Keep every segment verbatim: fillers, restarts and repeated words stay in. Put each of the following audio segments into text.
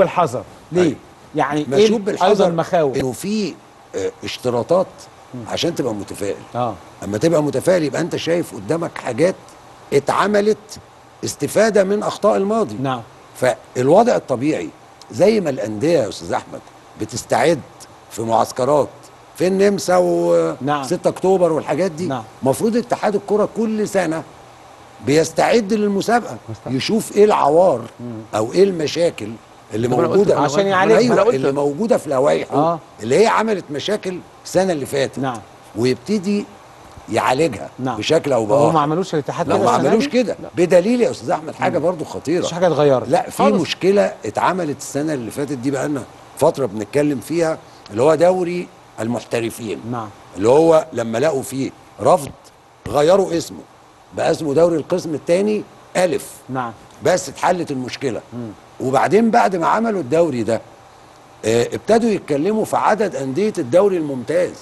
بالحذر ليه؟ أيوة. يعني مشوب ايه بالحذر ايضا المخاوف؟ انه في اشتراطات عشان تبقى متفائل. اه اما تبقى متفائل يبقى انت شايف قدامك حاجات اتعملت استفاده من اخطاء الماضي. نعم. فالوضع الطبيعي زي ما الانديه يا استاذ احمد بتستعد في معسكرات في النمسا و نعم. ستة اكتوبر والحاجات دي، نعم. المفروض اتحاد الكره كل سنه بيستعد للمسابقه، يشوف ايه العوار او ايه المشاكل اللي موجوده عشان يعالجها. ايوه اللي موجوده في لوائحه آه. اللي هي عملت مشاكل السنه اللي فاتت. نعم. ويبتدي يعالجها. نعم. بشكل او باخر. هو ما عملوش الاتحاد كده؟ لا ما عملوش كده، بدليل يا استاذ احمد حاجه برضو خطيره. مش حاجه اتغيرت. لا في خالص. مشكله اتعملت السنه اللي فاتت دي بقى لنا فتره بنتكلم فيها، اللي هو دوري المحترفين. نعم. اللي هو لما لقوا فيه رفض غيروا اسمه بقى اسمه دوري القسم الثاني الف. نعم. بس اتحلت المشكله. مم. وبعدين بعد ما عملوا الدوري ده اه ابتدوا يتكلموا في عدد انديه الدوري الممتاز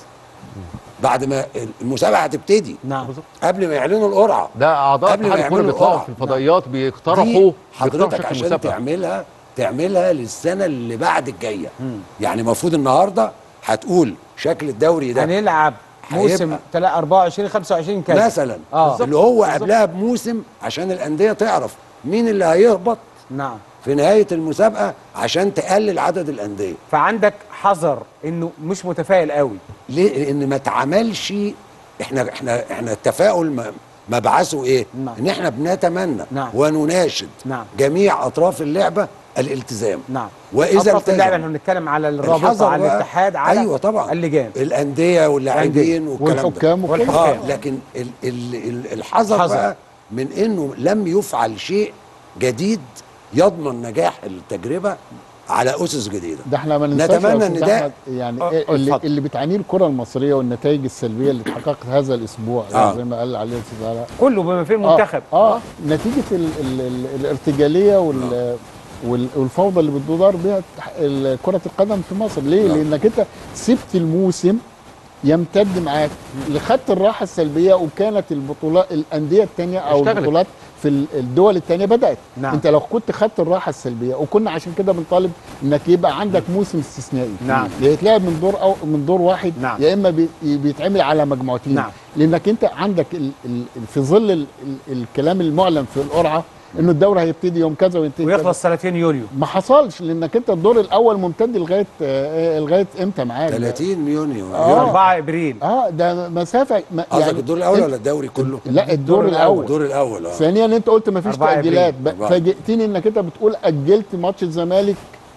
بعد ما المسابقه هتبتدي. نعم. قبل ما يعلنوا القرعه ده اعضاء اتحاد الكوره بيطلعوا في الفضائيات نعم. بيقترحوا حضرتك عشان المسابقة. تعملها تعملها للسنه اللي بعد الجايه. يعني المفروض النهارده هتقول شكل الدوري ده هنلعب موسم أربعة وعشرين خمسة وعشرين كذا مثلا. آه. اللي هو بالزبط. قبلها بموسم عشان الانديه تعرف مين اللي هيهبط. نعم. في نهايه المسابقه عشان تقلل عدد الانديه. فعندك حذر انه مش متفائل قوي. ليه؟ لان ما اتعملش. احنا احنا احنا التفاؤل مبعثه ايه؟ نعم. ان احنا بنتمنى نعم. ونناشد نعم. جميع اطراف اللعبه الالتزام. نعم. واذا اطراف اللعبه احنا بنتكلم على الرابطه على الاتحاد على ايوه طبعا اللجان الانديه واللاعبين والكلام والحكام ده والحكام آه لكن ال ال ال الحذر بقى من انه لم يفعل شيء جديد يضمن نجاح التجربه على اسس جديده. ده احنا ما ننساش نتمنى ان ده يعني أه اللي, اللي بتعانيه الكره المصريه والنتائج السلبيه اللي اتحققت هذا الاسبوع آه. زي ما قال عليه الاستاذ علاء كله بما فيه المنتخب اه, آه نتيجه ال ال ال الارتجاليه وال آه. والفوضى اللي بتدار بها كره القدم في مصر. ليه؟ آه. لانك انت سبت الموسم يمتد معاك لخدت الراحه السلبيه، وكانت البطولات الانديه الثانيه او اشتغلت. البطولات في الدول الثانيه بدات. نعم. انت لو كنت خدت الراحه السلبيه، وكنا عشان كده بنطالب انك يبقى عندك موسم استثنائي. نعم. يتلعب من دور او من دور واحد. نعم. يا اما بي بيتعمل على مجموعتين. نعم. لانك انت عندك ال ال في ظل ال ال الكلام المعلن في القرعه انه الدوري هيبتدي يوم كذا وينتهي ويخلص ثلاثين يوليو. ما حصلش، لانك انت الدور الاول ممتد لغايه آه لغايه امتى معاك؟ ثلاثين يونيو آه. أربعة ابريل. اه ده مسافه قصدك يعني الدور الاول ولا الدوري كله؟ لا الدور الاول. الدور الاول اه ثانيا انت قلت ما فيش تاجيلات، فاجئتني انك انت بتقول اجلت ماتش الزمالك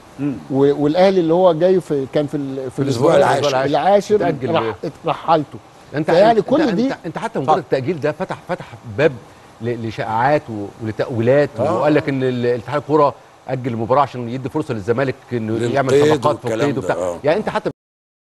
والاهلي اللي هو جاي في كان في في الاسبوع العاشر العاشر راح رحلته. انت يعني انت كل انت دي انت, انت حتى مجرد التاجيل ده فتح فتح باب لشائعات ولتأويلات. آه. وقال لك ان الاتحاد الكوره اجل المباراه عشان يدي فرصه للزمالك انه يعمل صفقات في القيد وبتاع. يعني انت حتى